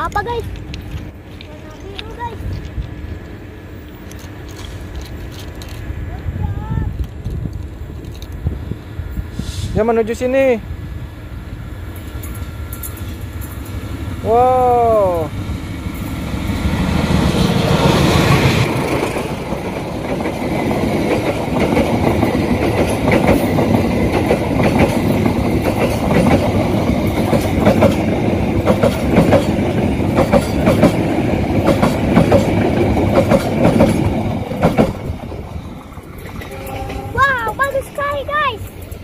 apa guys? Warna biru guys. Dia menuju sini. Wow. Wow, bagus sekali guys.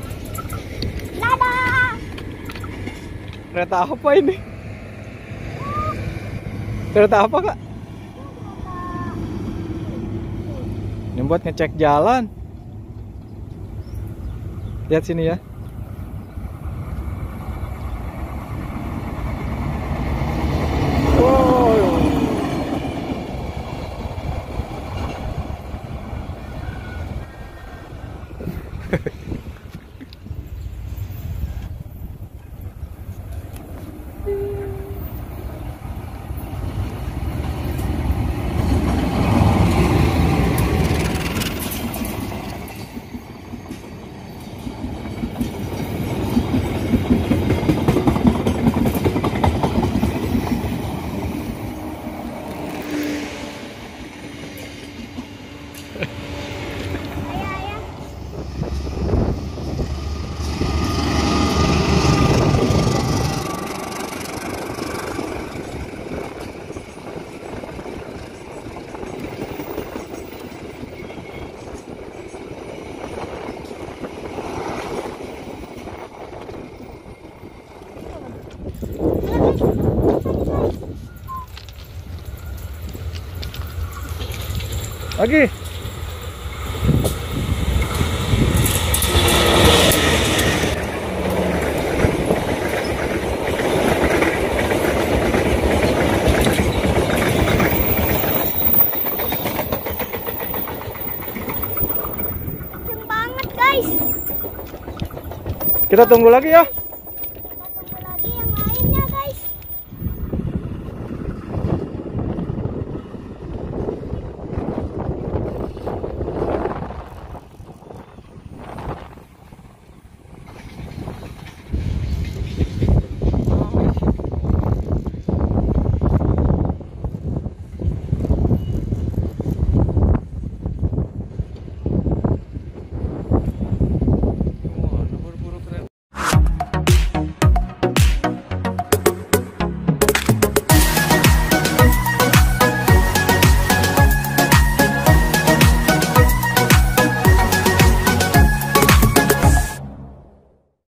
Dadah. Kereta apa ini? Kereta apa kak? Ini buat ngecek jalan. Lihat sini ya. Wow. Lagi. Kenceng banget guys. Kita tunggu lagi ya.